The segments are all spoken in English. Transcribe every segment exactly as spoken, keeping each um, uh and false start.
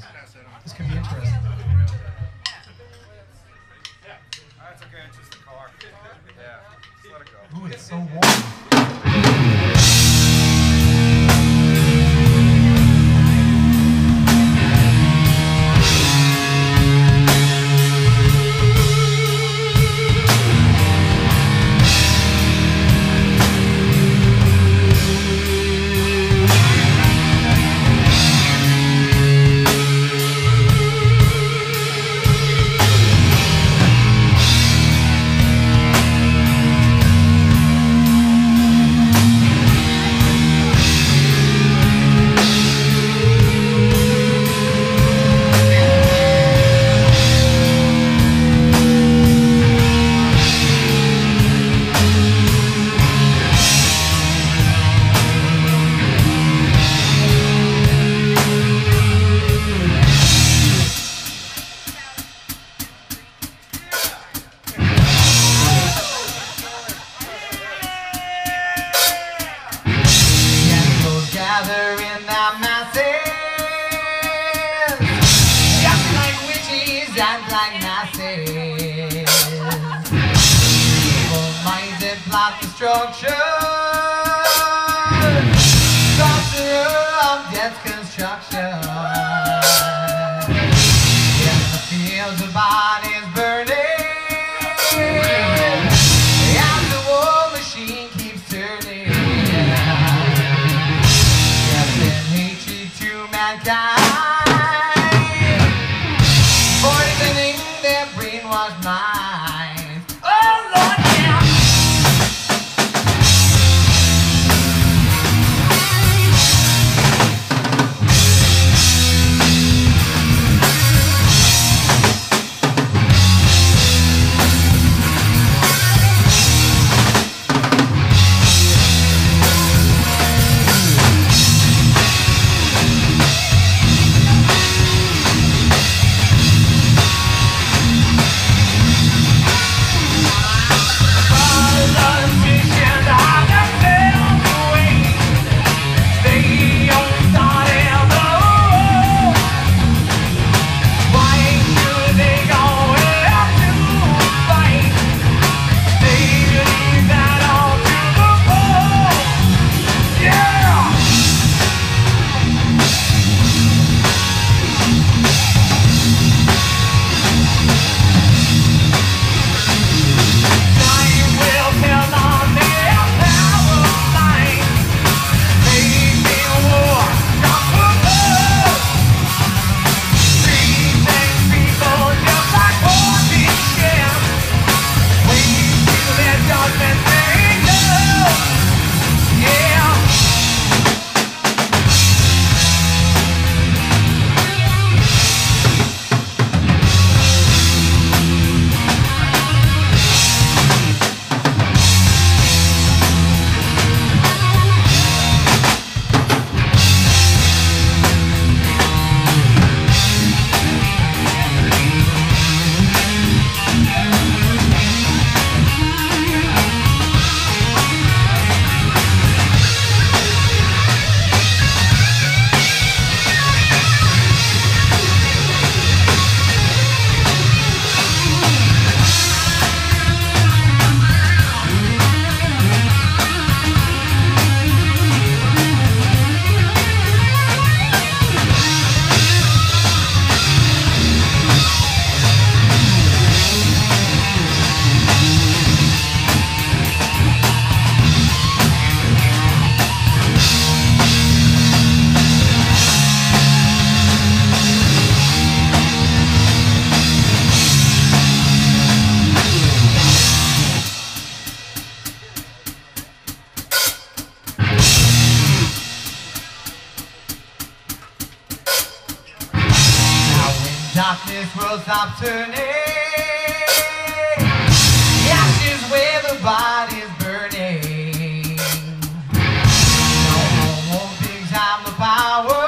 This could be interesting. That's okay, it's just the car. Yeah, just let it go. Ooh, it's so warm. Destruction, sorcerer of death's construction. In the fields of bodies burning, as the war machine keeps turning, casting hatred to mankind, poisoning their brainwashed minds. Oh Lord, yeah. Darkness will stop turning, ashes where the body's burning. No more big time the power,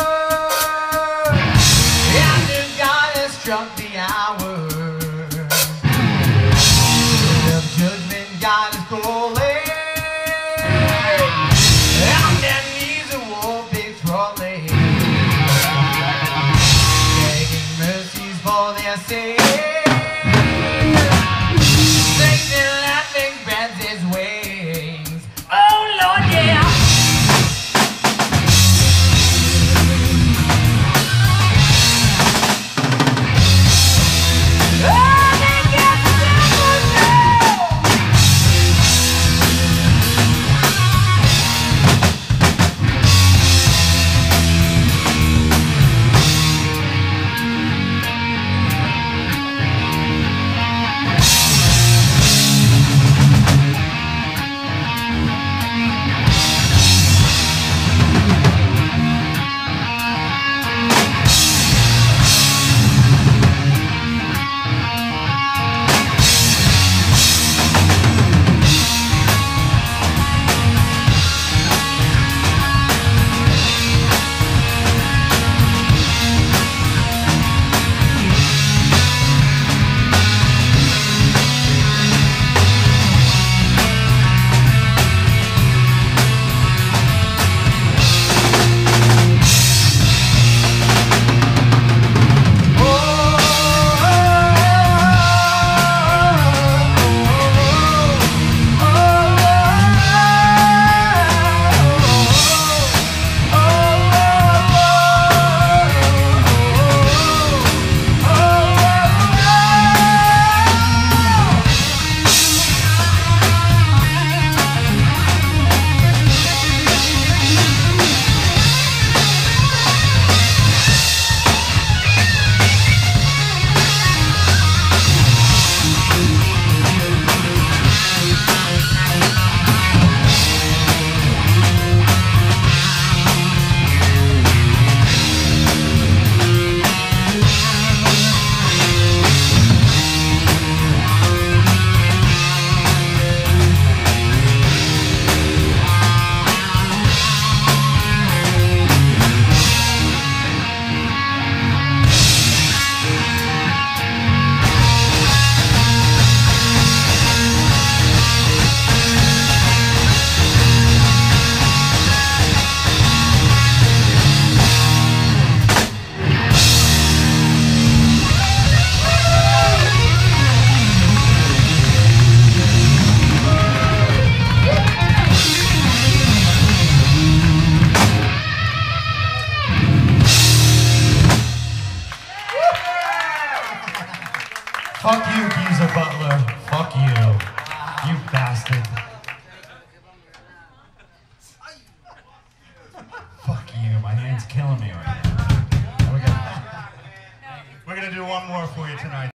and God has struck the hour. The judgment God is calling, and there needs a war big trolley. say, Satan laughing bends his wings. Oh Lord, yeah. Fuck you, Geezer Butler. Fuck you. You bastard. Fuck you. My hand's killing me right now. We're gonna, we're gonna do one more for you tonight.